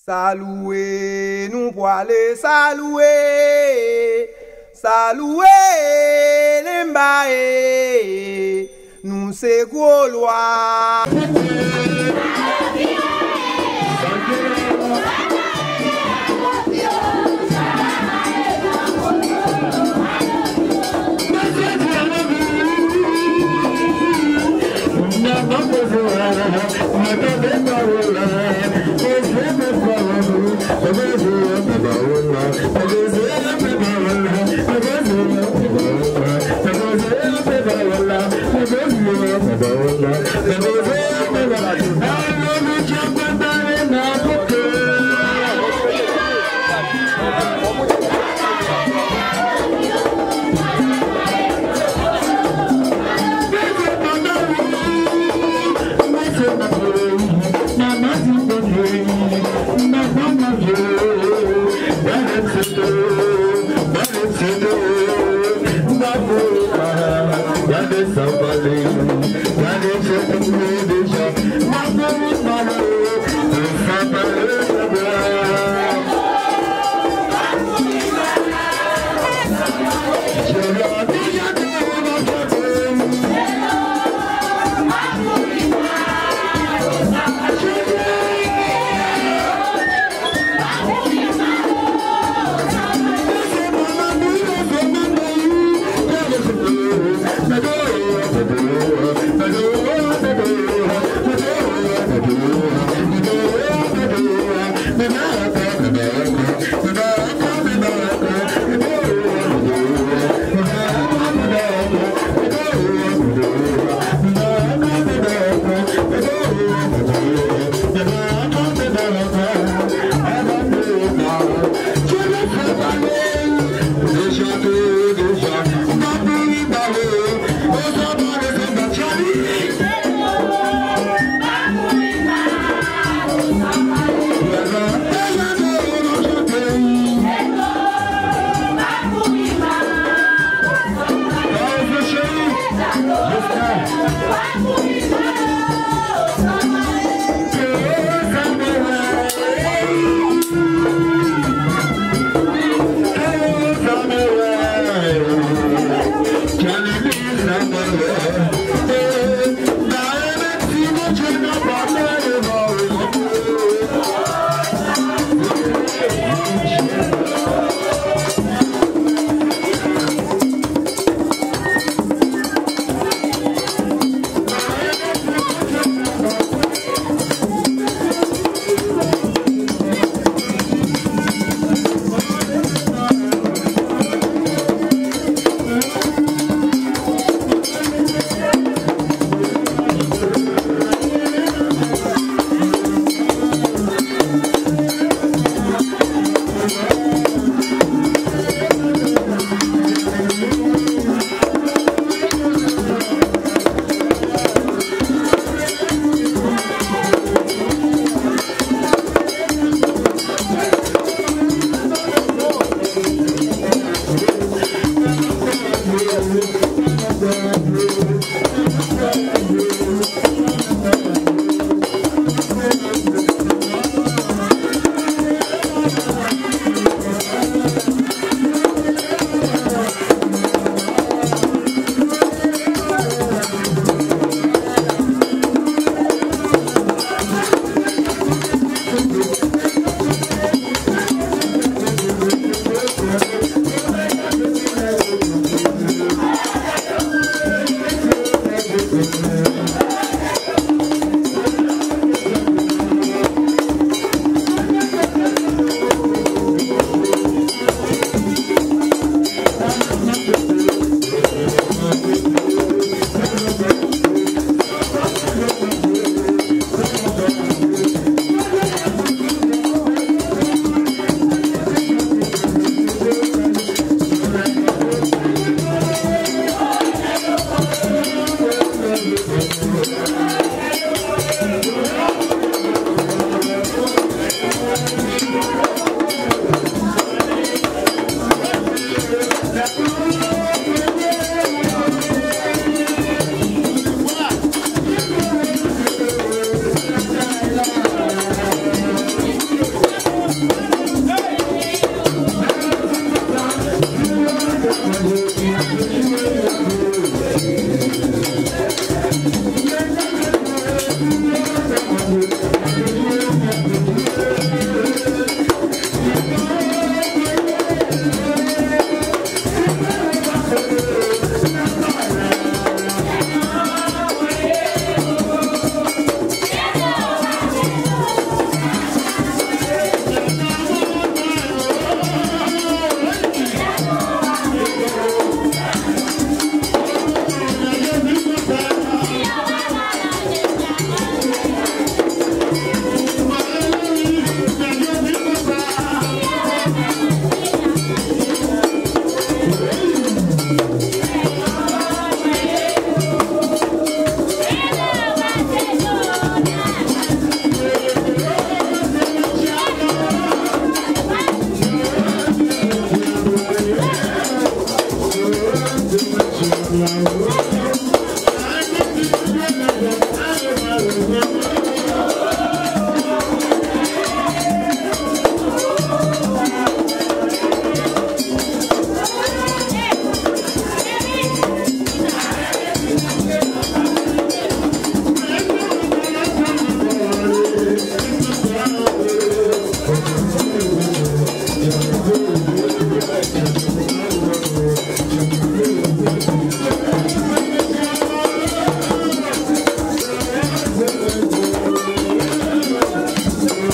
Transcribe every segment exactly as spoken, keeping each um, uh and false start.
Saloué, nous pour aller salouer, salouer les mbaye, nous c'est Gaulois. Hello.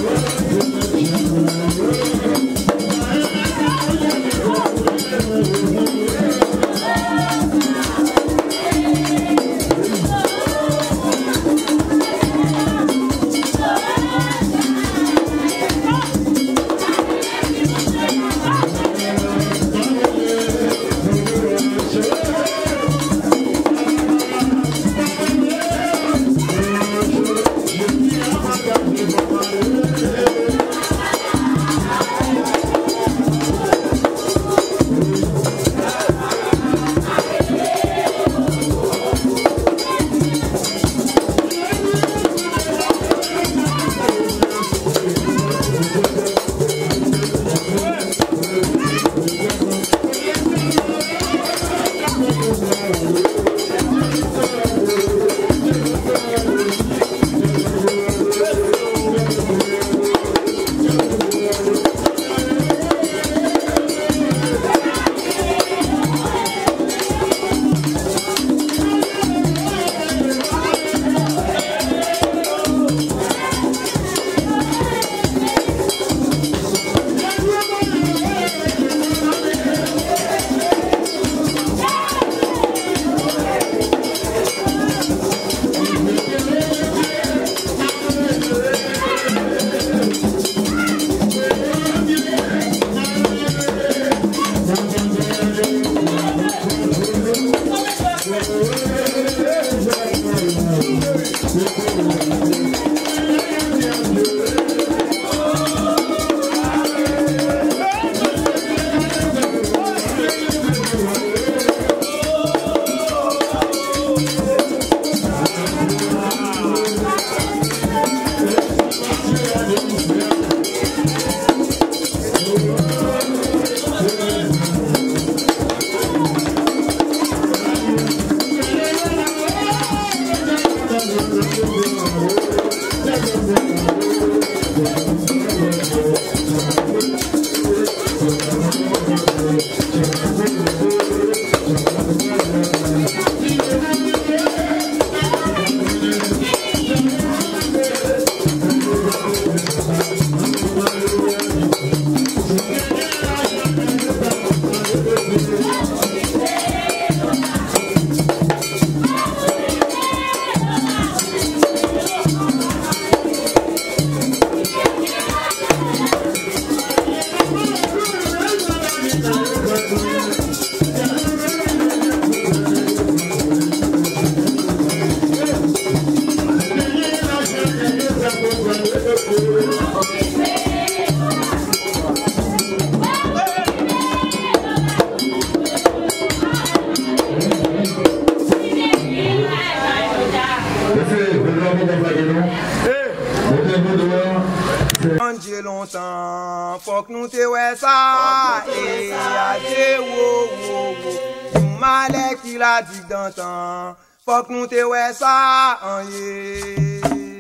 J'ai longtemps, faut que nous te ouais ça, et à des wo wo wo, nous malais qui l'a dit dans temps, faut que nous te ouais ça, en yé.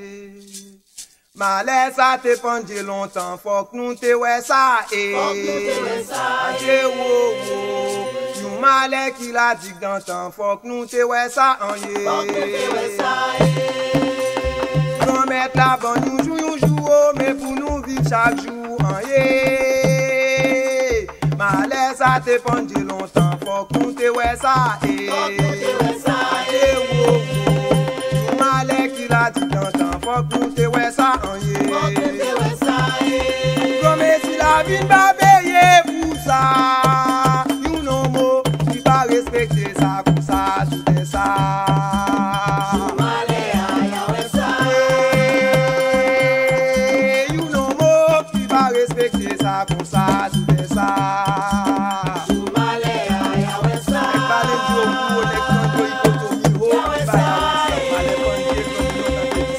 Malais ça te pendé longtemps, faut que nous te ouais ça, et à des wo wo, nous malais qui l'a dit dans temps, faut que nous te ouais ça, en yé. Nous mettre la bande, nous jouons, nous jouons, mais pour nous vivre chaque jour, en yé. Malais ça te pendé longtemps, faut que nous te ouais ça, et malais qui l'a dit dans temps, faut que nous te ouais ça, en yé. Comme si la vie n'a pas payé pour ça, you know mo, qui va respecter ça, pour ça, tout ça. Respecter ça comme ça, tout ça. Malais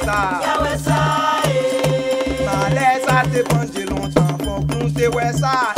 ça te pendé longtemps, faut que nous te ouais ça.